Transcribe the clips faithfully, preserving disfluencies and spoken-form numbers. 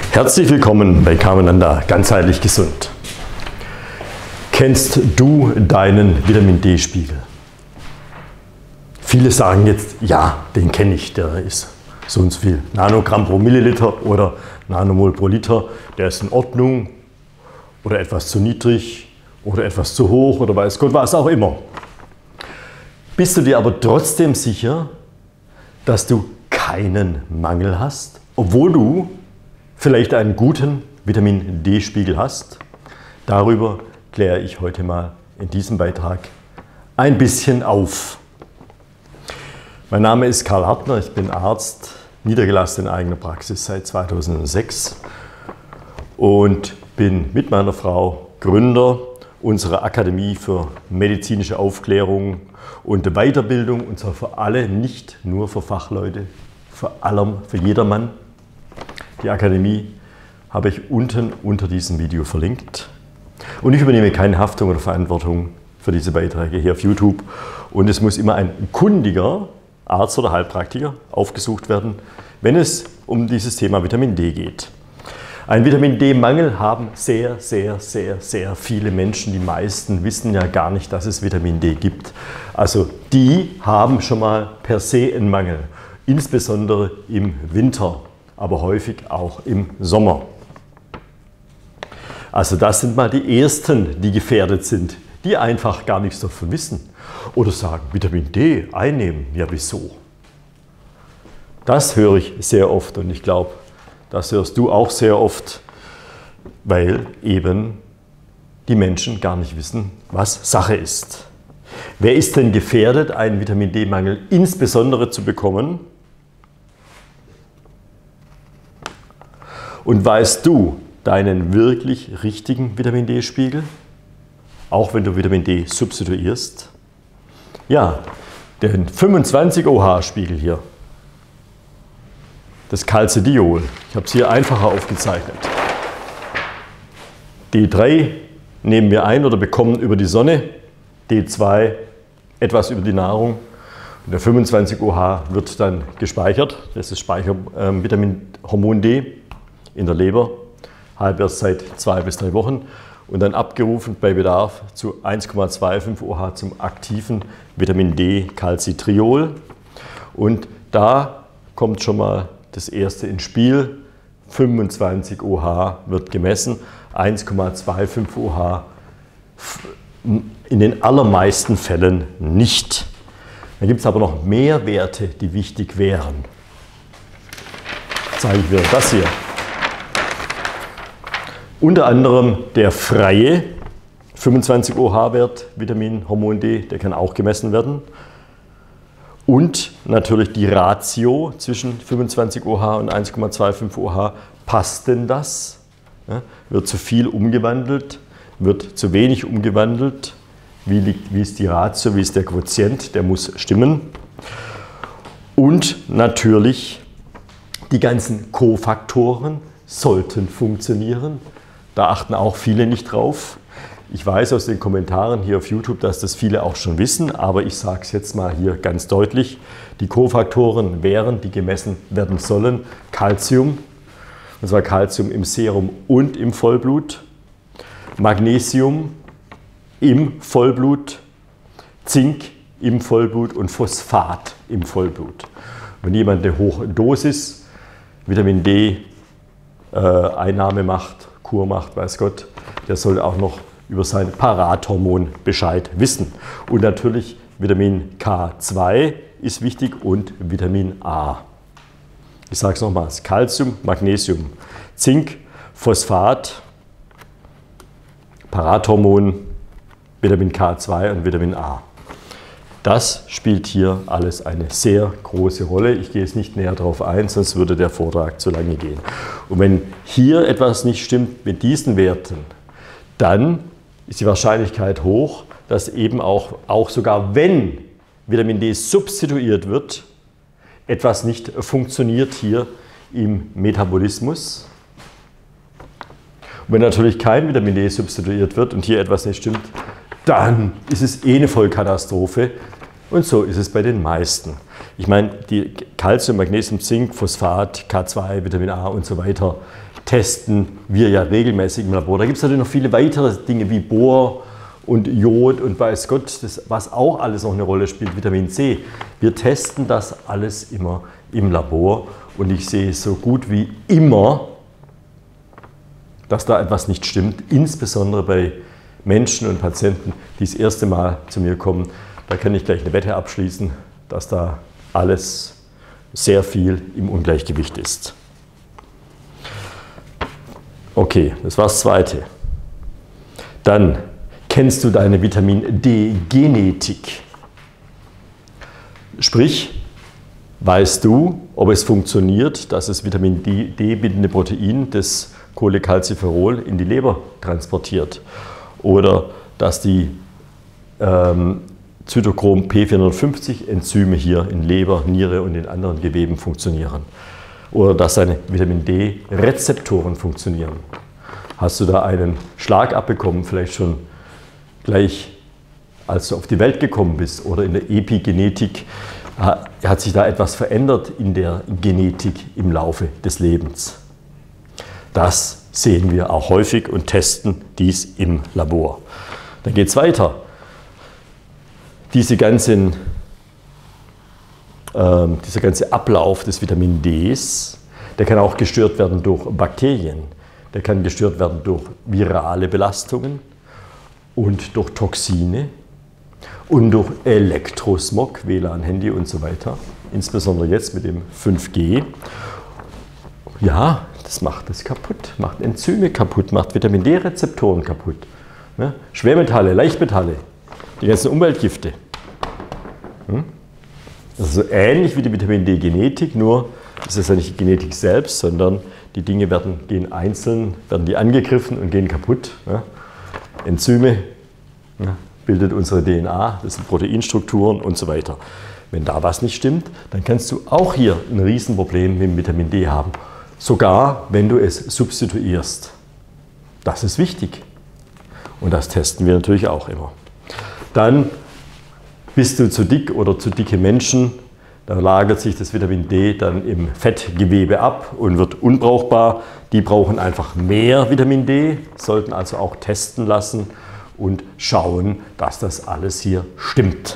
Herzlich willkommen bei Karmananda, ganzheitlich gesund. Kennst du deinen Vitamin D-Spiegel? Viele sagen jetzt, ja, den kenne ich, der ist so und so viel Nanogramm pro Milliliter oder Nanomol pro Liter, der ist in Ordnung oder etwas zu niedrig oder etwas zu hoch oder weiß Gott was auch immer. Bist du dir aber trotzdem sicher, dass du keinen Mangel hast, obwohl du vielleicht einen guten Vitamin D-Spiegel hast? Darüber kläre ich heute mal in diesem Beitrag ein bisschen auf. Mein Name ist Karl Hartner, ich bin Arzt, niedergelassen in eigener Praxis seit zweitausendsechs und bin mit meiner Frau Gründer unserer Akademie für medizinische Aufklärung und Weiterbildung, und zwar für alle, nicht nur für Fachleute, für allem, für jedermann. Die Akademie habe ich unten unter diesem Video verlinkt. Und ich übernehme keine Haftung oder Verantwortung für diese Beiträge hier auf YouTube. Und es muss immer ein kundiger Arzt oder Heilpraktiker aufgesucht werden, wenn es um dieses Thema Vitamin D geht. Einen Vitamin D-Mangel haben sehr, sehr, sehr, sehr viele Menschen. Die meisten wissen ja gar nicht, dass es Vitamin D gibt. Also die haben schon mal per se einen Mangel, insbesondere im Winter, aber häufig auch im Sommer. Also das sind mal die Ersten, die gefährdet sind, die einfach gar nichts davon wissen oder sagen, Vitamin D einnehmen, ja wieso? Das höre ich sehr oft und ich glaube, das hörst du auch sehr oft, weil eben die Menschen gar nicht wissen, was Sache ist. Wer ist denn gefährdet, einen Vitamin D-Mangel insbesondere zu bekommen? Und weißt du deinen wirklich richtigen Vitamin D-Spiegel, auch wenn du Vitamin D substituierst? Ja, den fünfundzwanzig O H-Spiegel hier, das Calcidiol, ich habe es hier einfacher aufgezeichnet. D drei nehmen wir ein oder bekommen über die Sonne, D zwei etwas über die Nahrung. Und der fünfundzwanzig O H wird dann gespeichert, das ist Speichervitamin äh, Hormon D in der Leber, Halbwertszeit zwei bis drei Wochen und dann abgerufen bei Bedarf zu eins Komma fünfundzwanzig O H zum aktiven Vitamin D Calcitriol. Und da kommt schon mal das erste ins Spiel, fünfundzwanzig O H wird gemessen, eins Komma fünfundzwanzig O H in den allermeisten Fällen nicht. Dann gibt es aber noch mehr Werte, die wichtig wären. Zeige ich wieder das hier. Unter anderem der freie fünfundzwanzig O H-Wert, Vitamin Hormon D, der kann auch gemessen werden. Und natürlich die Ratio zwischen fünfundzwanzig O H und eins Komma fünfundzwanzig O H. Passt denn das? Ja, wird zu viel umgewandelt? Wird zu wenig umgewandelt? Wie, liegt, wie ist die Ratio? Wie ist der Quotient? Der muss stimmen. Und natürlich die ganzen Kofaktoren sollten funktionieren. Da achten auch viele nicht drauf. Ich weiß aus den Kommentaren hier auf YouTube, dass das viele auch schon wissen, aber ich sage es jetzt mal hier ganz deutlich. Die Kofaktoren wären, die gemessen werden sollen, Calcium, und zwar Calcium im Serum und im Vollblut, Magnesium im Vollblut, Zink im Vollblut und Phosphat im Vollblut. Wenn jemand eine hohe Dosis Vitamin D äh, Einnahme macht, Kur macht, weiß Gott, der soll auch noch über sein Parathormon Bescheid wissen. Und natürlich Vitamin K zwei ist wichtig und Vitamin A. Ich sage es nochmals, Calcium, Magnesium, Zink, Phosphat, Parathormon, Vitamin K zwei und Vitamin A. Das spielt hier alles eine sehr große Rolle. Ich gehe jetzt nicht näher darauf ein, sonst würde der Vortrag zu lange gehen. Und wenn hier etwas nicht stimmt mit diesen Werten, dann ist die Wahrscheinlichkeit hoch, dass eben auch, auch sogar wenn Vitamin D substituiert wird, etwas nicht funktioniert hier im Metabolismus. Und wenn natürlich kein Vitamin D substituiert wird und hier etwas nicht stimmt, dann ist es eh eine Vollkatastrophe. Und so ist es bei den meisten. Ich meine, die Calcium, Magnesium, Zink, Phosphat, K zwei, Vitamin A und so weiter, testen wir ja regelmäßig im Labor. Da gibt es natürlich noch viele weitere Dinge wie Bohr und Jod und weiß Gott, das, was auch alles noch eine Rolle spielt, Vitamin C. Wir testen das alles immer im Labor und ich sehe so gut wie immer, dass da etwas nicht stimmt, insbesondere bei Menschen und Patienten, die das erste Mal zu mir kommen. Da kann ich gleich eine Wette abschließen, dass da alles sehr viel im Ungleichgewicht ist. Okay, das war das Zweite. Dann kennst du deine Vitamin D-Genetik. Sprich, weißt du, ob es funktioniert, dass das Vitamin D-bindende Protein das Cholecalciferol in die Leber transportiert oder dass die ähm, Zytochrom P vierhundertfünfzig Enzyme hier in Leber, Niere und in anderen Geweben funktionieren. Oder dass seine Vitamin D-Rezeptoren funktionieren. Hast du da einen Schlag abbekommen, vielleicht schon gleich als du auf die Welt gekommen bist oder in der Epigenetik, hat sich da etwas verändert in der Genetik im Laufe des Lebens. Das sehen wir auch häufig und testen dies im Labor. Dann geht es weiter. Diese ganzen Dieser ganze Ablauf des Vitamin Ds, der kann auch gestört werden durch Bakterien, der kann gestört werden durch virale Belastungen und durch Toxine und durch Elektrosmog, W L A N, Handy und so weiter, insbesondere jetzt mit dem fünf G. Ja, das macht es kaputt, macht Enzyme kaputt, macht Vitamin D-Rezeptoren kaputt, ne? Schwermetalle, Leichtmetalle, die ganzen Umweltgifte. Hm? Also so ähnlich wie die Vitamin D-Genetik, nur ist es ja nicht die Genetik selbst, sondern die Dinge werden, gehen einzeln, werden die angegriffen und gehen kaputt. Ja. Enzyme ja, bildet unsere D N A, das sind Proteinstrukturen und so weiter. Wenn da was nicht stimmt, dann kannst du auch hier ein Riesenproblem mit dem Vitamin D haben. Sogar wenn du es substituierst. Das ist wichtig. Und das testen wir natürlich auch immer. Dann bist du zu dick oder zu dicke Menschen, da lagert sich das Vitamin D dann im Fettgewebe ab und wird unbrauchbar. Die brauchen einfach mehr Vitamin D, sollten also auch testen lassen und schauen, dass das alles hier stimmt.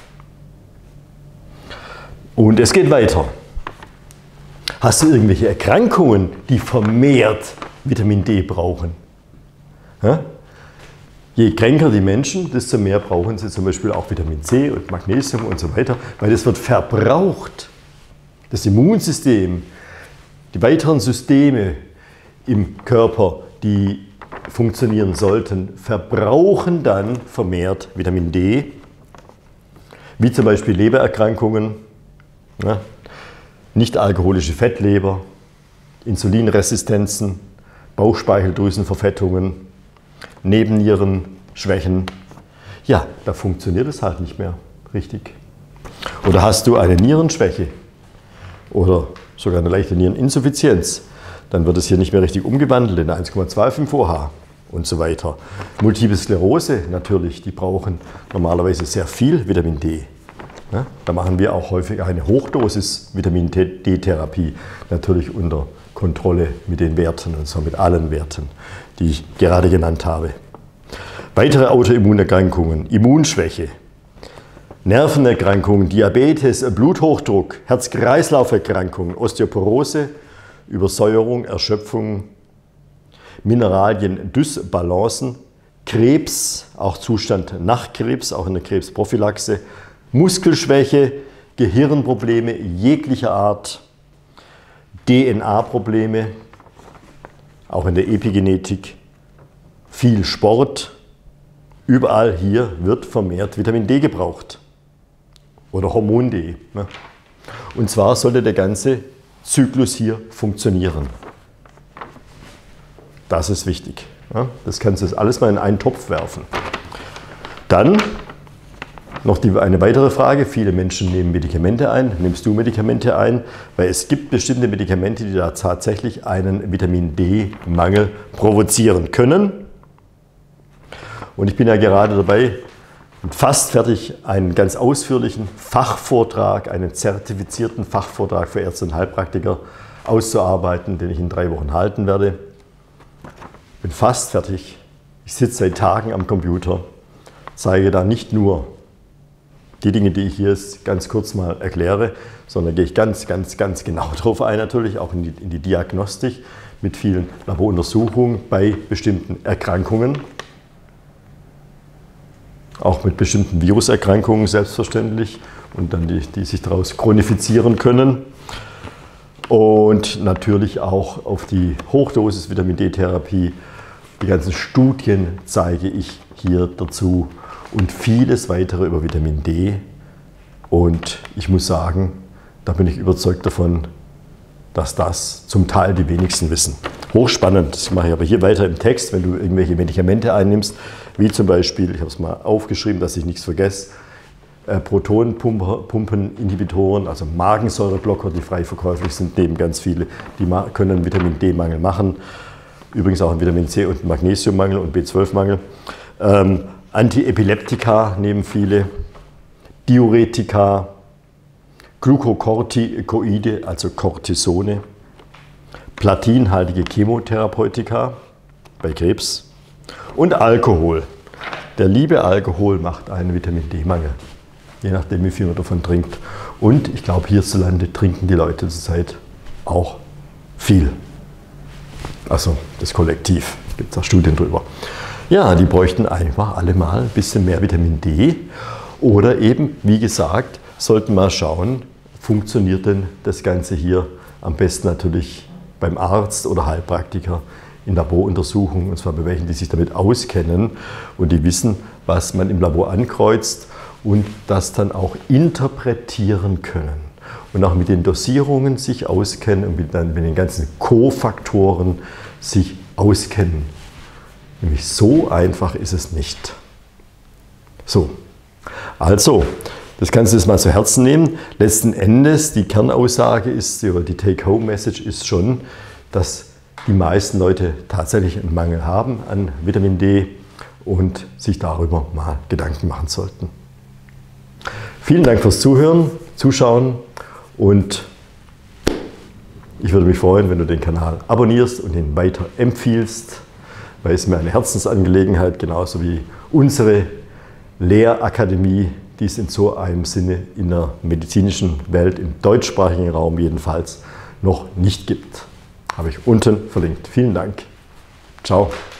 Und es geht weiter. Hast du irgendwelche Erkrankungen, die vermehrt Vitamin D brauchen? Ja? Je kränker die Menschen, desto mehr brauchen sie zum Beispiel auch Vitamin C und Magnesium und so weiter, weil das wird verbraucht. Das Immunsystem, die weiteren Systeme im Körper, die funktionieren sollten, verbrauchen dann vermehrt Vitamin D, wie zum Beispiel Lebererkrankungen, ja, nicht-alkoholische Fettleber, Insulinresistenzen, Bauchspeicheldrüsenverfettungen, Nebennierenschwächen. Ja, da funktioniert es halt nicht mehr richtig. Oder hast du eine Nierenschwäche oder sogar eine leichte Niereninsuffizienz, dann wird es hier nicht mehr richtig umgewandelt in eins Komma fünfundzwanzig O H und so weiter. Multiple Sklerose natürlich, die brauchen normalerweise sehr viel Vitamin D. Ja, da machen wir auch häufig eine Hochdosis Vitamin D-Therapie, natürlich unter Kontrolle mit den Werten und zwar mit allen Werten, die ich gerade genannt habe. Weitere Autoimmunerkrankungen, Immunschwäche, Nervenerkrankungen, Diabetes, Bluthochdruck, Herz-Kreislauf-Erkrankungen, Osteoporose, Übersäuerung, Erschöpfung, Mineralien, Dysbalancen, Krebs, auch Zustand nach Krebs, auch in der Krebsprophylaxe, Muskelschwäche, Gehirnprobleme jeglicher Art, D N A-Probleme, auch in der Epigenetik, viel Sport. Überall hier wird vermehrt Vitamin D gebraucht oder Hormon D. Ne? Und zwar sollte der ganze Zyklus hier funktionieren. Das ist wichtig. Ja? Das kannst du alles mal in einen Topf werfen. Dann noch die, eine weitere Frage. Viele Menschen nehmen Medikamente ein. Nimmst du Medikamente ein? Weil es gibt bestimmte Medikamente, die da tatsächlich einen Vitamin D-Mangel provozieren können. Und ich bin ja gerade dabei und fast fertig, einen ganz ausführlichen Fachvortrag, einen zertifizierten Fachvortrag für Ärzte und Heilpraktiker auszuarbeiten, den ich in drei Wochen halten werde. Bin fast fertig. Ich sitze seit Tagen am Computer, zeige da nicht nur die Dinge, die ich hier jetzt ganz kurz mal erkläre, sondern gehe ich ganz, ganz, ganz genau drauf ein, natürlich auch in die, in die Diagnostik mit vielen Laboruntersuchungen bei bestimmten Erkrankungen, auch mit bestimmten Viruserkrankungen selbstverständlich und dann die, die sich daraus chronifizieren können. Und natürlich auch auf die Hochdosis Vitamin D-Therapie. Die ganzen Studien zeige ich hier dazu und vieles weitere über Vitamin D. Und ich muss sagen, da bin ich überzeugt davon, dass das zum Teil die wenigsten wissen. Hochspannend, das mache ich aber hier weiter im Text, wenn du irgendwelche Medikamente einnimmst, wie zum Beispiel, ich habe es mal aufgeschrieben, dass ich nichts vergesse, äh, Protonpumpeninhibitoren, also Magensäureblocker, die frei verkäuflich sind, neben ganz viele, die können Vitamin D-Mangel machen, übrigens auch einen Vitamin C- und Magnesiummangel und B zwölf Mangel. Ähm, Antiepileptika nehmen viele, Diuretika, Glucocorticoide, also Cortisone, platinhaltige Chemotherapeutika bei Krebs und Alkohol. Der liebe Alkohol macht einen Vitamin D-Mangel, je nachdem wie viel man davon trinkt. Und ich glaube, hierzulande trinken die Leute zurzeit auch viel. Also das Kollektiv, gibt es auch Studien drüber. Ja, die bräuchten einfach alle mal ein bisschen mehr Vitamin D. Oder eben, wie gesagt, sollten mal schauen, funktioniert denn das Ganze hier am besten natürlich beim Arzt oder Heilpraktiker in Laboruntersuchungen, und zwar bei welchen, die sich damit auskennen und die wissen, was man im Labor ankreuzt und das dann auch interpretieren können und auch mit den Dosierungen sich auskennen und mit, dann, mit den ganzen Kofaktoren sich auskennen. Nämlich so einfach ist es nicht. So, also, das kannst du jetzt mal zu Herzen nehmen. Letzten Endes, die Kernaussage ist, oder die Take-Home-Message ist schon, dass die meisten Leute tatsächlich einen Mangel haben an Vitamin D und sich darüber mal Gedanken machen sollten. Vielen Dank fürs Zuhören, Zuschauen und ich würde mich freuen, wenn du den Kanal abonnierst und ihn weiter empfiehlst, weil es mir eine Herzensangelegenheit, genauso wie unsere Lehrakademie, die es in so einem Sinne in der medizinischen Welt, im deutschsprachigen Raum jedenfalls, noch nicht gibt. Habe ich unten verlinkt. Vielen Dank. Ciao.